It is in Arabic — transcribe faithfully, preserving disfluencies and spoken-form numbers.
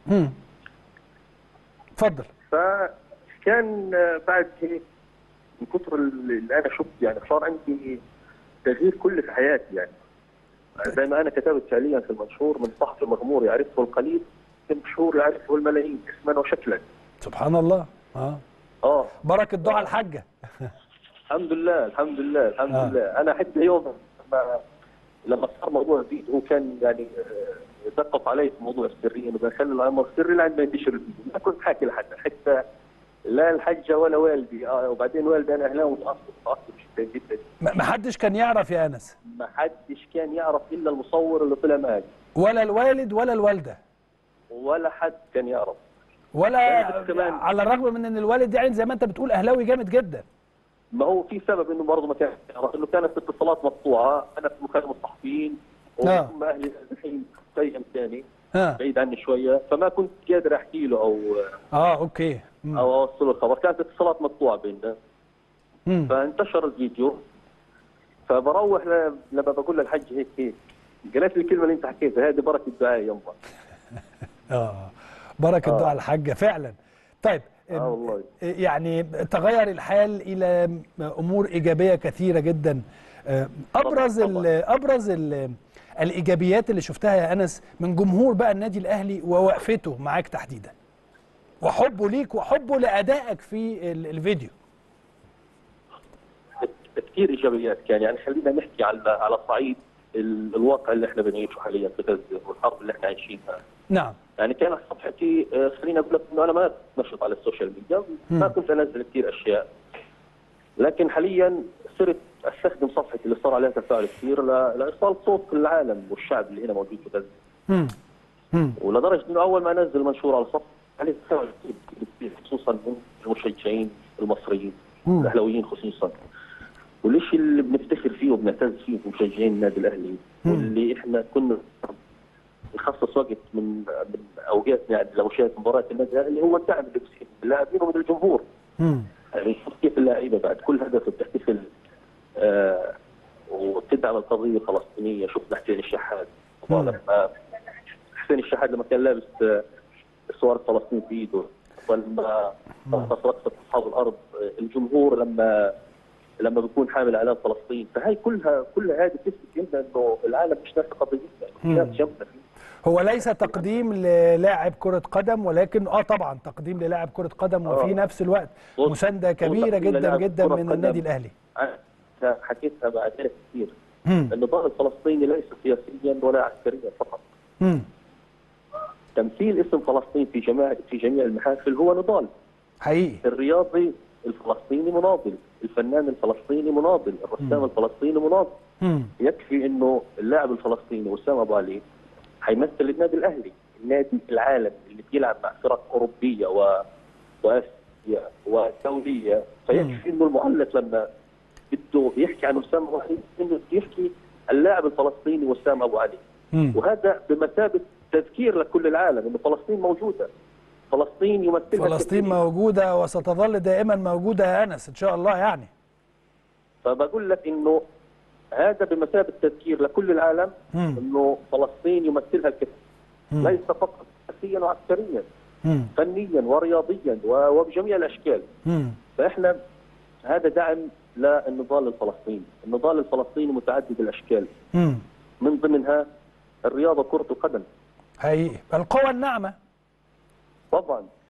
امم اتفضل. فكان بعد هيك من كثر اللي انا شفت يعني صار عندي تغيير كلي في حياتي يعني. زي ما انا كتبت فعليا في المنشور: من صحفي مغمور يعرفه القليل، من مشهور يعرفه الملايين اسما وشكلا. سبحان الله. اه اه بركه دعاء الحاجه. الحمد لله الحمد لله الحمد اه لله. انا حتى اليوم لما لما صار موضوع الفيديو، هو كان يعني آه، دقق علي في موضوع السريه، انه بخلي الامر سري لعند ما ينتشر الفيديو. ما كنت حاكي لحد، حتى لا الحجه ولا والدي. آه وبعدين والدي انا اهلاوي متعصب متعصب جدا جدا. ما حدش كان يعرف يا انس؟ ما حدش كان يعرف الا المصور اللي طلع معي، ولا الوالد ولا الوالده؟ ولا حد كان يعرف. ولا بالعكس كمان، على الرغم من ان الوالد يعني زي ما انت بتقول اهلاوي جامد جدا. ما هو في سبب انه برضه ما كان يعرف، انه كانت اتصالات مقطوعه. انا في مكالمه الصحفيين اه وهم اهلي الحين في ثاني اه بعيد عني شويه، فما كنت قادر احكي له او اه اوكي. امم او اوصل له الخبر. كانت اتصالات مقطوعه بيننا. امم فانتشر الفيديو، فبروح ل- لما بقول للحج هيك هيك، قالت لي الكلمه اللي انت حكيتها: هذه بركه دعاء يما. اه بركه دعاء اه الحاجه فعلا. طيب اه أم، والله. يعني تغير الحال الى امور ايجابيه كثيره جدا. أم، طبعا ابرز ال طبعا. ابرز ال الايجابيات اللي شفتها يا انس من جمهور بقى النادي الاهلي ووقفته معاك تحديدا، وحبه ليك وحبه لادائك في ال- الفيديو. كثير ايجابيات كان يعني. خلينا نحكي على على صعيد ال- الواقع اللي احنا بنعيشه حاليا في غزه والحرب اللي احنا عايشينها. نعم. يعني كانت صفحتي آه، خليني اقول لك انه انا ما كنت نشط على السوشيال ميديا، ما مم. كنت انزل كثير اشياء. لكن حاليا صرت استخدم صفحتي اللي صار عليها تفاعل كثير ل- لايصال صوت العالم والشعب اللي هنا موجود في غزه. مم. مم. ولدرجه انه اول ما انزل منشور على صفحتي عليه تفاعل كثير كثير، خصوصا من المشجعين المصريين مم. الاهلاويين خصوصا. والشيء اللي بنفتخر فيه وبنعتز فيه في مشجعين النادي الاهلي، مم. واللي احنا كنا نخصص وقت من من اوقاتنا يعني لمشاهده مباريات النادي الاهلي، هو الدعم اللي بصير من اللاعبين ومن الجمهور. مم. يعني نشوف كيف اللعيبه بعد كل هدف بتحتفل آه وتدعم القضيه الفلسطينيه. شفنا حسين الشحات مم. لما حسين الشحات لما كان لابس آه، صور فلسطين في ايده، ولما رقص رقصه اصحاب الارض، آه، الجمهور لما لما بيكون حامل اعلام فلسطين. فهي كلها كلها هذه تثبت لنا انه العالم مش ناسي قضيتنا، يعني في ناس جنبنا فيه. هو ليس تقديم للاعب كرة قدم، ولكن اه طبعا تقديم للاعب كرة قدم، وفي اه نفس الوقت صوت مساندة صوت كبيرة تقديم جدا للاعب جدا كره من النادي قدم. الاهلي. انا حكيتها بعد ذلك كثير. مم. النضال الفلسطيني ليس سياسيا ولا عسكريا فقط. مم. تمثيل اسم فلسطين في جميع في جميع المحافل هو نضال. حقيقي. الرياضي الفلسطيني مناضل، الفنان الفلسطيني مناضل، الرسام مم. الفلسطيني مناضل. مم. يكفي انه اللاعب الفلسطيني وسام ابو علي حيمثل النادي الاهلي، النادي العالمي اللي بيلعب مع فرق اوروبيه و واسيا ودوليه. فيكفي انه المعلق لما بده يحكي عن وسام ابو علي انه بده يحكي اللاعب الفلسطيني وسام ابو علي. مم. وهذا بمثابه تذكير لكل العالم انه فلسطين موجوده. فلسطين يمثلها فلسطين كثيرين. موجودة وستظل دائما موجودة يا انس ان شاء الله يعني. فبقول لك انه هذا بمثابه تذكير لكل العالم مم. انه فلسطين يمثلها الكثير، مم. ليس فقط سياسيا وعسكريا، مم. فنيا ورياضيا و- وبجميع الاشكال. مم. فاحنا هذا دعم للنضال الفلسطيني، النضال الفلسطيني متعدد الاشكال، مم. من ضمنها الرياضه كره القدم. حقيقي القوى الناعمة. طبعا